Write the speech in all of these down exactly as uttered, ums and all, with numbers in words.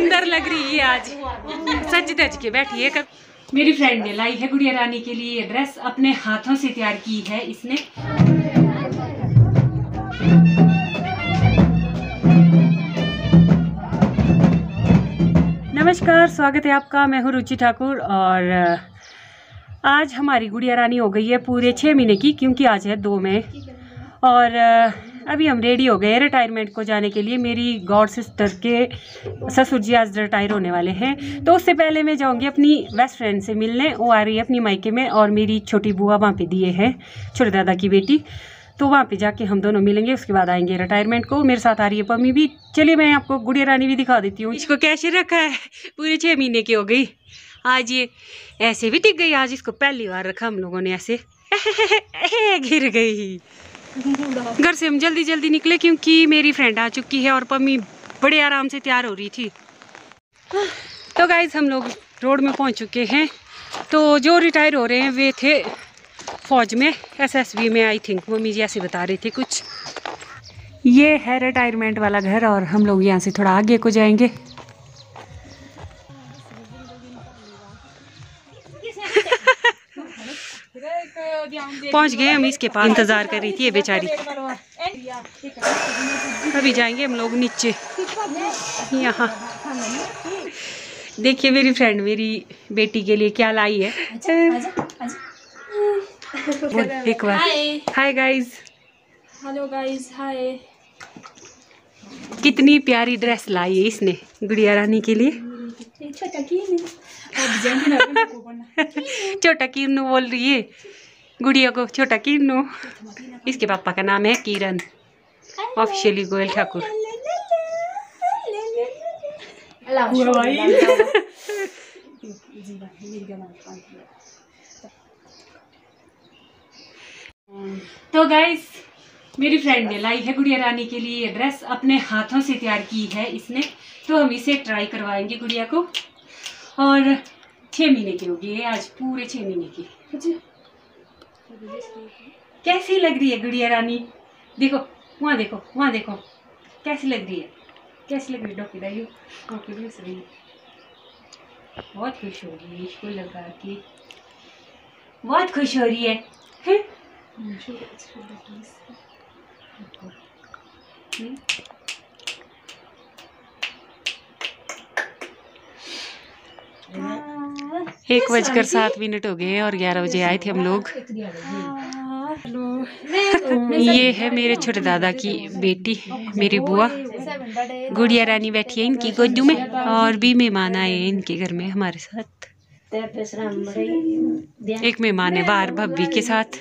सुंदर लग रही है आज, सज धज के बैठी है। कर मेरी फ्रेंड ने लाई है गुड़िया रानी के लिए ये ड्रेस, अपने हाथों से तैयार की है इसने। नमस्कार, स्वागत है आपका। मैं हूँ रुचि ठाकुर और आज हमारी गुड़िया रानी हो गई है पूरे छः महीने की, क्योंकि आज है दो मई और अभी हम रेडी हो गए रिटायरमेंट को जाने के लिए। मेरी गॉड सिस्टर के ससुर जी आज रिटायर होने वाले हैं, तो उससे पहले मैं जाऊंगी अपनी बेस्ट फ्रेंड से मिलने। वो आ रही है अपनी मायके में और मेरी छोटी बुआ वहाँ पे दिए हैं, छोटे दादा की बेटी, तो वहाँ पे जाके हम दोनों मिलेंगे। उसके बाद आएंगे रिटायरमेंट को। मेरे साथ आ रही है पम्मी भी। चलिए मैं आपको गुड़िया रानी भी दिखा देती हूँ। इसको कैसे रखा है, पूरे छः महीने की हो गई आज, ये ऐसे भी टिक गई। आज इसको पहली बार रखा हम लोगों ने ऐसे गिर गई। घर से हम जल्दी जल्दी निकले क्योंकि मेरी फ्रेंड आ चुकी है और पम्मी बड़े आराम से तैयार हो रही थी। तो गाइज हम लोग रोड में पहुंच चुके हैं। तो जो रिटायर हो रहे हैं वे थे फौज में, एसएसबी में आई थिंक, मम्मी जी ऐसे बता रहे थे कुछ। ये है रिटायरमेंट वाला घर और हम लोग यहाँ से थोड़ा आगे को जाएंगे। पहुंच गए हम इसके पास, इंतजार कर रही थी ये बेचारी। अभी जाएंगे हम लोग नीचे। यहाँ देखिए मेरी फ्रेंड मेरी बेटी के लिए क्या लाई है। एक बार hi guys. Hello guys, hi. कितनी प्यारी ड्रेस लाई है इसने गुड़िया रानी के लिए। छोटा किन्नू बोल रही है गुड़िया को, छोटा किन्नू। इसके पापा का नाम है किरण, ऑफिशियली गोयल ठाकुर। तो गाइस मेरी फ्रेंड ने लाई है गुड़िया रानी के लिए ये ड्रेस, अपने हाथों से तैयार की है इसने। तो हम इसे ट्राई करवाएंगे गुड़िया को। और छः महीने की होगी ये आज, पूरे छः महीने की। कैसी लग रही है गुड़िया रानी? देखो वहाँ देखो, वहाँ देखो कैसी लग रही है, कैसी लग रही है डॉक्टर दाइयो, डॉक्टर बहुत खुश हो रही है इसको लगा के, बहुत खुश हो रही है, है? एक बजकर सात मिनट हो गए और ग्यारह बजे आए थे हम लोग। ये है मेरे छोटे दादा की बेटी, मेरी बुआ गुड़िया रानी बैठी है इनकी गोदू में, और भी मेहमान आए हैं इनके घर में हमारे साथ। एक मेहमान है बाहर भब्बी के साथ।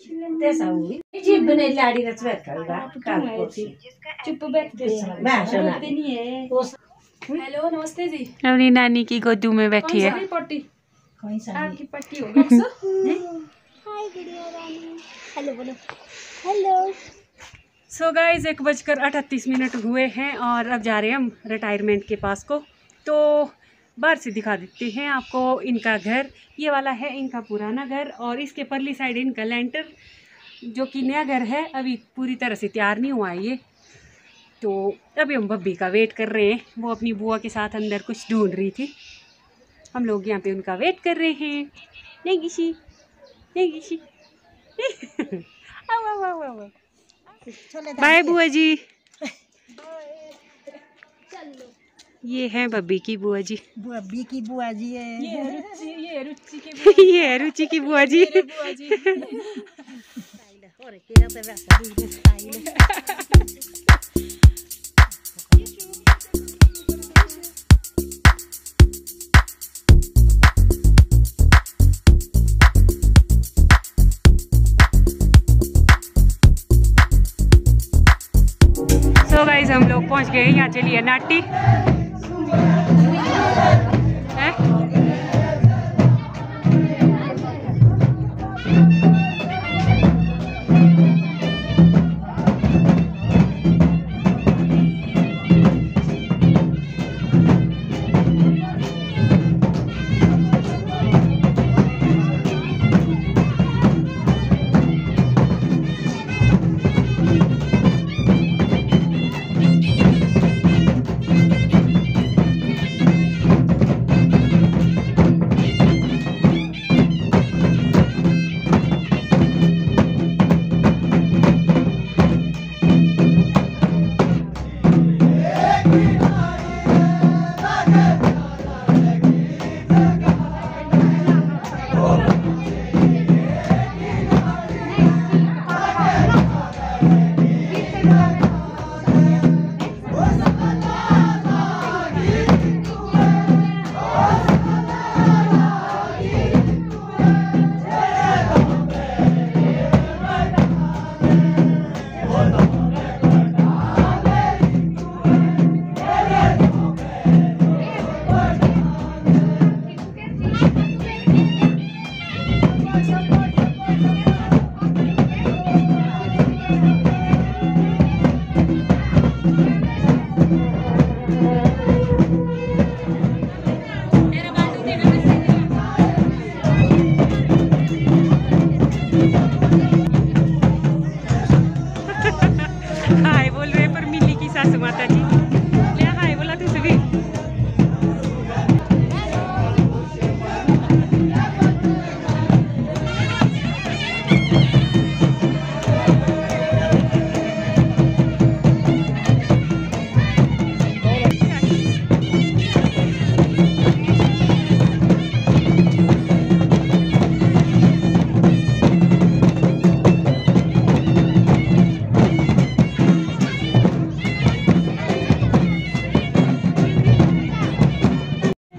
हेलो, नमस्ते जी। अपनी नानी की गोदू में बैठी है। पट्टी आपकी पट्टी होगी। हाय गुड़िया रानी, हेलो बोलो, हेलो। सो गाइज एक बजकर अठतीस मिनट हुए हैं और अब जा रहे हैं हम रिटायरमेंट के पास को। तो बाहर से दिखा देते हैं आपको इनका घर। ये वाला है इनका पुराना घर और इसके परली साइड इनका लेंटर, जो कि नया घर है, अभी पूरी तरह से तैयार नहीं हुआ है ये। तो अभी हम बब्बी का वेट कर रहे हैं, वो अपनी बुआ के साथ अंदर कुछ ढूंढ रही थी। हम लोग यहाँ पे उनका वेट कर रहे हैं। नहीं गिशी, नहीं गिशी। बाय बुआ जी। ये है बब्बी की बुआ जी, बब्बी की बुआ जी है। ये रुचि, ये रुचि की बुआ, ये है रुचि की बुआ जी। बुआ जी। तो गाइस हम लोग पहुंच गए यहाँ। चलिए नाटी है?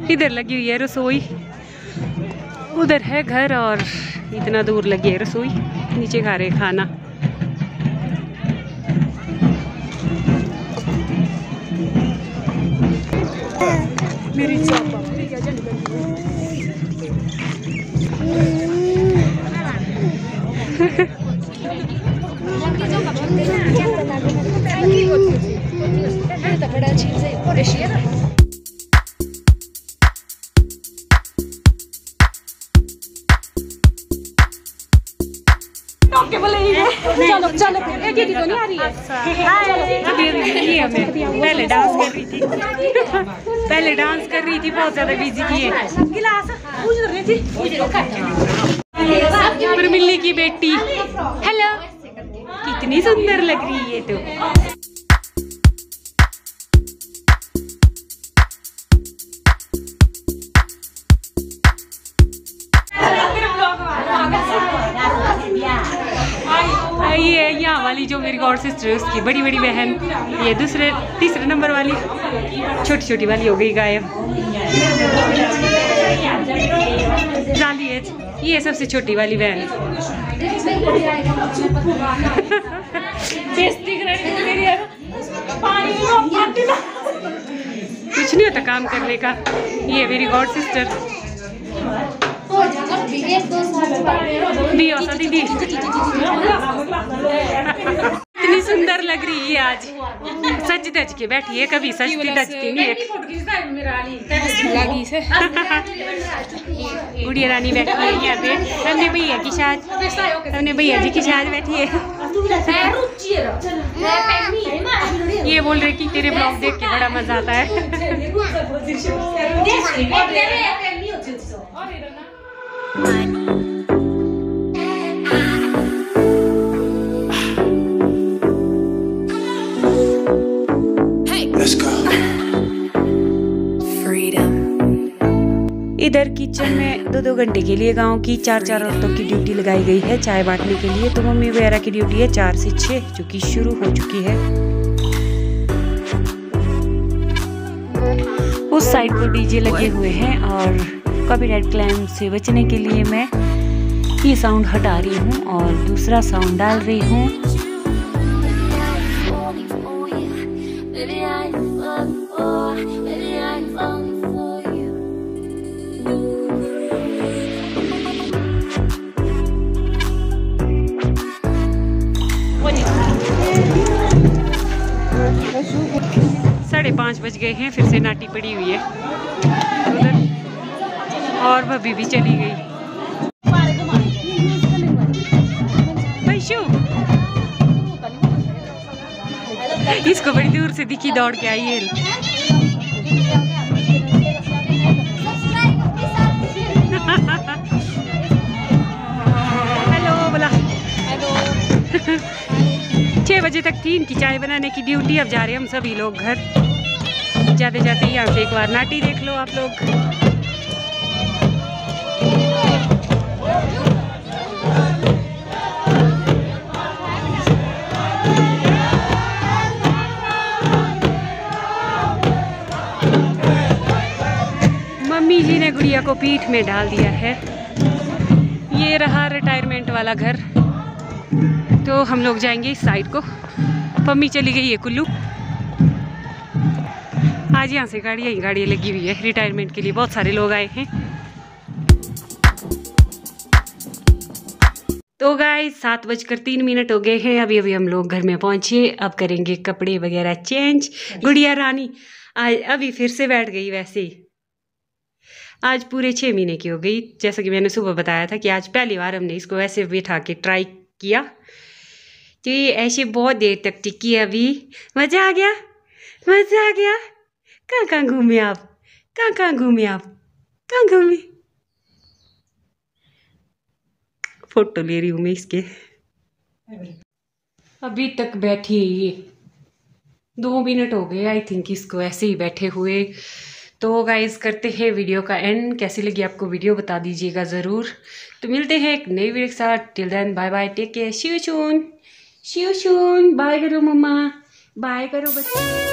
इधर लगी हुई है रसोई, उधर है घर और इतना दूर लगी है रसोई। नीचे खा रहे खाना। मेरी चलो चलो एक दीदी तो नहीं आ रही है। ये हमें पहले डांस कर रही थी पहले डांस कर रही थी बहुत ज्यादा बिजी की है। प्रमिल्ली की बेटी, हेलो, कितनी सुंदर लग रही है तो। ये यहाँ वाली जो मेरी गॉड सिस्टर है उसकी बड़ी बड़ी बहन, ये दूसरे तीसरे नंबर वाली छोटी छोटी वाली हो गई गायब। जाली है ये सबसे छोटी वाली बहन। कुछ नहीं होता काम करने का। ये मेरी गॉड सिस्टर भी हो दीदी, इतनी सुंदर लग रही है आज। सच दज के बैठी है, कभी सजती दजती नहीं है। गुड़िया रानी बैठी है यहाँ पे। हमने भैया की शादी हमने भैया जी की शादी बैठी है। ये बोल रहे कि तेरे ब्लॉग देख के बड़ा मजा आता है। इधर किचन में दो दो घंटे के लिए गांव की चार चार औरतों की ड्यूटी लगाई गई है चाय बांटने के लिए। तो मम्मी वगैरह की ड्यूटी है चार से छः, जो कि शुरू हो चुकी है। उस साइड पर डीजे लगे हुए हैं और कॉपीराइट क्लेम से बचने के लिए मैं ये साउंड हटा रही हूँ और दूसरा साउंड डाल रही हूँ। साढ़े पाँच बज गए हैं, फिर से नाटी पड़ी हुई है उधर और भाभी भी चली गई। इसको बड़ी दूर से दिखी, दौड़ के आई है। हेलो बोला हेलो। छः बजे तक थी इनकी चाय बनाने की ड्यूटी। अब जा रहे हैं हम सभी लोग घर। जाते जाते यहाँ से एक बार नाटी देख लो आप लोग। मम्मी जी ने गुड़िया को पीठ में डाल दिया है। ये रहा रिटायरमेंट वाला घर। तो हम लोग जाएंगे इस साइड को। मम्मी चली गई है कुल्लू। आज यहाँ से गाड़ियाँ ही गाड़ियाँ लगी हुई है रिटायरमेंट के लिए। बहुत सारे लोग आए हैं। तो गाइस सात बजकर तीन मिनट हो गए हैं। अभी अभी हम लोग घर में पहुँचे। अब करेंगे कपड़े वगैरह चेंज। गुड़िया रानी आज अभी फिर से बैठ गई। वैसे ही आज पूरे छः महीने की हो गई। जैसा कि मैंने सुबह बताया था कि आज पहली बार हमने इसको वैसे बिठा के ट्राई किया। तो ये ऐसे बहुत देर तक टिकी है। अभी मज़ा आ गया, मज़ा आ गया। कहाँ कहाँ घूमे आप? कहाँ कहाँ घूमे आप? कहाँ घूमे? फोटो ले रही हूँ मैं इसके। अभी तक बैठी है ये। दो मिनट हो गए आई थिंक इसको ऐसे ही बैठे हुए। तो गाइस करते हैं वीडियो का एंड। कैसी लगी आपको वीडियो बता दीजिएगा ज़रूर। तो मिलते हैं एक नई वीडियो के साथ। Till then bye bye, take care, see you soon, see you soon. Bye करो मम्मा, बाय करो बच्चे।